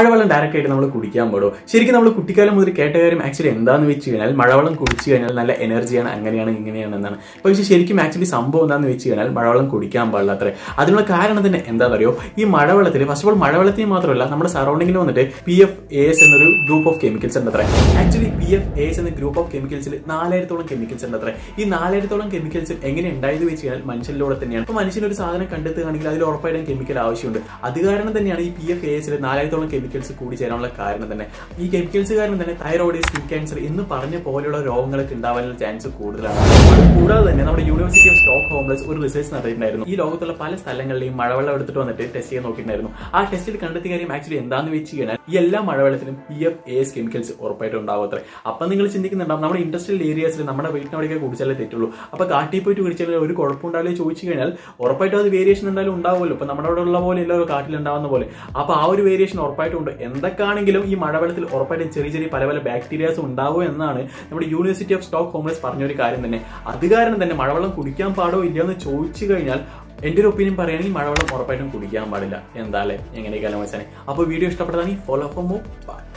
മഴവെള്ളം ഡയറക്റ്റ് ആയിട്ട് നമ്മൾ കുടിക്കാൻ പാടുമോ? ശരിക്കും നമ്മൾ കുട്ടിക്കാലം മുതൽ കേട്ട കാര്യം ആക്ച്വലി എന്താണെന്ന് വെച്ച് കഴിഞ്ഞാൽ മഴവെള്ളം കുടിച്ചു കഴിഞ്ഞാൽ നല്ല എനർജിയാണ്, അങ്ങനെയാണ് ഇങ്ങനെയാണ് എന്നാണ്. പക്ഷേ ശരിക്കും ആക്ച്വലി സംഭവം എന്താണെന്ന് വെച്ച് കഴിഞ്ഞാൽ മഴവെള്ളം കുടിക്കാൻ പാടില്ല അത്രേ. അതിനുള്ള കാരണം തന്നെ എന്താണെന്നറിയോ? ഈ മഴവെള്ളത്തിൽ ഫസ്റ്റ് ഓഫ് ഓൾ മഴവെള്ളത്തിൽ മാത്രമല്ല നമ്മുടെ സറൗണ്ടിങ്ങിൽ വന്നിട്ട് PFAS എന്നൊരു ഗ്രൂപ്പ് ഓഫ് കെമിക്കൽസ് ഉണ്ട് അത്രേ. ആക്ച്വലി PFAS എന്ന ഗ്രൂപ്പ് ഓഫ് കെമിക്കൽസിൽ 4000-ഓളം കെമിക്കൽസ് ഉണ്ട് അത്രേ. ഈ 4000-ഓളം കെമിക്കൽസ് എങ്ങനെ ഉണ്ടായത് വെച്ച് കഴിഞ്ഞാൽ മനുഷ്യരിലൂടെ തന്നെയാണ്. അപ്പോൾ മനുഷ്യനൊരു സാധനം കണ്ടെത്തുകയാണെങ്കിൽ അതിൽ ഉറപ്പായിട്ടും കെമിക്കൽ ആവശ്യമുണ്ട്. അത് കാരണം തന്നെയാണ് ഈ PFAS 4000-ഓളം കെമിക്കൽസ് കൂടി ചേരാനുള്ള കാരണം തന്നെ. ഈ കെമിക്കൽസ് കാരണം തന്നെ തൈറോയിഡ്, സ്കിൻ ക്യാൻസർ എന്ന് പറഞ്ഞ പോലെയുള്ള രോഗങ്ങളൊക്കെ ഉണ്ടാവാനുള്ള ചാൻസ് കൂടുതലാണ്. കൂടാതെ തന്നെ നമ്മുടെ യൂണിവേഴ്സിറ്റി ഓഫ് സ്റ്റോക്ക്ഹോമിൽ ഒരു റിസർച്ച് നടത്തിയിട്ടുണ്ടായിരുന്നു. ഈ ലോകത്തുള്ള പല സ്ഥലങ്ങളിലെയും മഴവെള്ളം എടുത്തിട്ട് വന്നിട്ട് ടെസ്റ്റ് ചെയ്യാൻ നോക്കിയിട്ടുണ്ടായിരുന്നു. ആ ടെസ്റ്റിൽ കണ്ടെത്തിയ കാര്യം ആക്ച്വലി എന്താണെന്ന് വെച്ച് കഴിഞ്ഞാൽ ഈ എല്ലാ മഴവെള്ളത്തിലും PFAS കെമിക്കൽസ് ഉറപ്പായിട്ടും ഉണ്ടാവും അത്രേ. അപ്പം നിങ്ങൾ ചിന്തിക്കുന്നുണ്ടാവും നമ്മുടെ ഇൻഡസ്ട്രിയൽ ഏരിയാസിൽ നമ്മുടെ വീട്ടിനവിടെയൊക്കെ കുടിച്ചാലേ തെറ്റുള്ളൂ, അപ്പോൾ കാട്ടിൽ പോയിട്ട് കുടിച്ചാൽ ഒരു കുഴപ്പമുണ്ടാവില്ലേ ചോദിച്ചു കഴിഞ്ഞാൽ ഉറപ്പായിട്ടും അത് വേരിയേഷൻ എന്തായാലും ഉണ്ടാവുമല്ലോ. ഇപ്പം നമ്മുടെ അവിടെ ഉള്ള പോലെ എല്ലാവരും കാട്ടിലുണ്ടാവുന്ന പോലെ. അപ്പോൾ ആ ഒരു വേരിയേഷൻ ഉറപ്പായിട്ടും ഉണ്ട്. എന്തൊക്കെയാണെങ്കിലും ഈ മഴവെള്ളത്തിൽ ഉറപ്പായിട്ടും ചെറിയ ചെറിയ പല ബാക്ടീരിയാസ് ഉണ്ടാവും എന്നാണ് നമ്മുടെ യൂണിവേഴ്സിറ്റി ഓഫ് സ്റ്റോക്ക്ഹോം പറഞ്ഞൊരു കാര്യം തന്നെ. അത് കാരണം തന്നെ മഴവെള്ളം കുടിക്കാൻ പാടോ ഇല്ലയോ എന്ന് ചോദിച്ചു കഴിഞ്ഞാൽ എൻ്റെ ഒരു ഒപ്പീനിയൻ പറയുകയാണെങ്കിൽ മഴവെള്ളം ഉറപ്പായിട്ടും കുടിക്കാൻ പാടില്ല. എന്തായാലും എങ്ങനെയൊക്കെയാലും മനസ്സിലായി. അപ്പോൾ വീഡിയോ ഇഷ്ടപ്പെട്ടതാണെങ്കിൽ ഫോളോ ഫോർ മോർ.